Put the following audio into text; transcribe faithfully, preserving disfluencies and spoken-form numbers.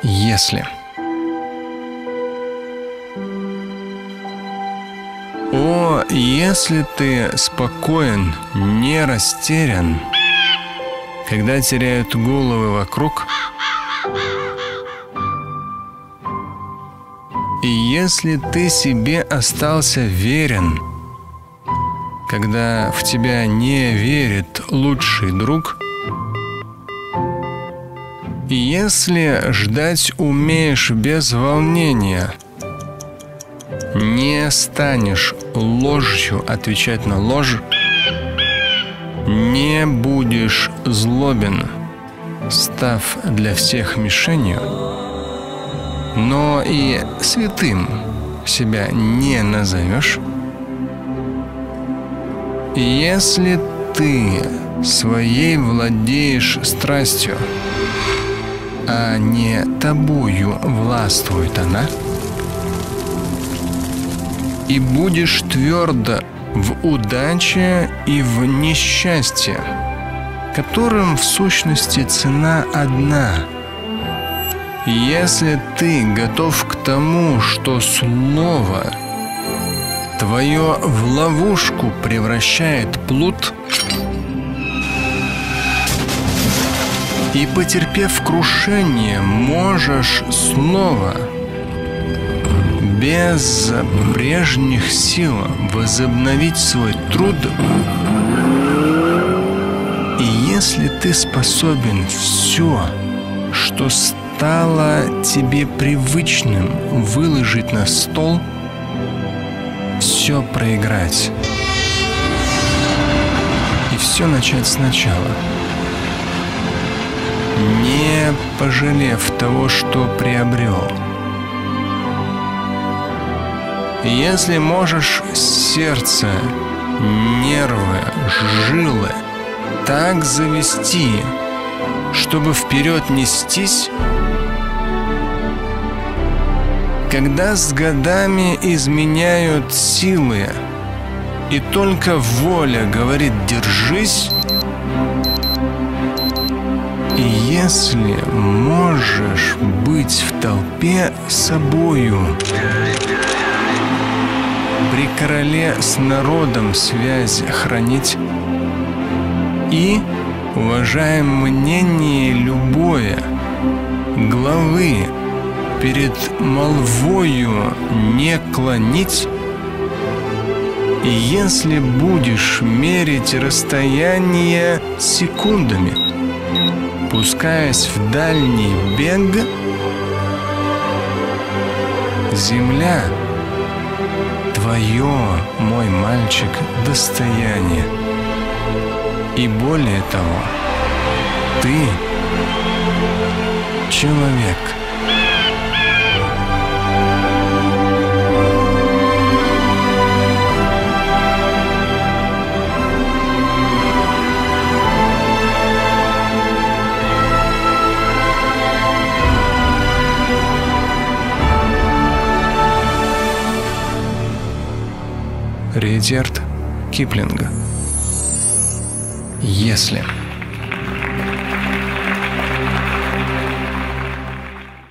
Если. О, если ты спокоен, не растерян, когда теряют головы вокруг, и если ты себе остался верен, когда в тебя не верит лучший друг, и если ждать умеешь без волнения, не станешь ложью отвечать на ложь, не будешь злобен, став для всех мишенью, но и святым себя не назовешь, если ты своей владеешь страстью, а не тобою властвует она, и будешь твердо в удаче и в несчастье, которым в сущности цена одна. Если ты готов к тому, что слово твое в ловушку превращает плут, и, потерпев крушение, можешь снова без прежних сил возобновить свой труд, и если ты способен все, что стало тебе привычным, выложить на стол, все проиграть и все начать сначала, не пожалев того, что приобрел. Если можешь сердце, нервы, жилы так завести, чтобы вперед нестись, когда с годами изменяют силы, и только воля говорит «держись», и если можешь быть в толпе собою, при короле с народом связь хранить, и, уважаем мнение любое, главы перед молвою не клонить, и если будешь мерить расстояние секундами, пускаясь в дальний бег, земля твое, мой мальчик, достояние. И более того, ты человек. Рудьярд Киплинг. Если.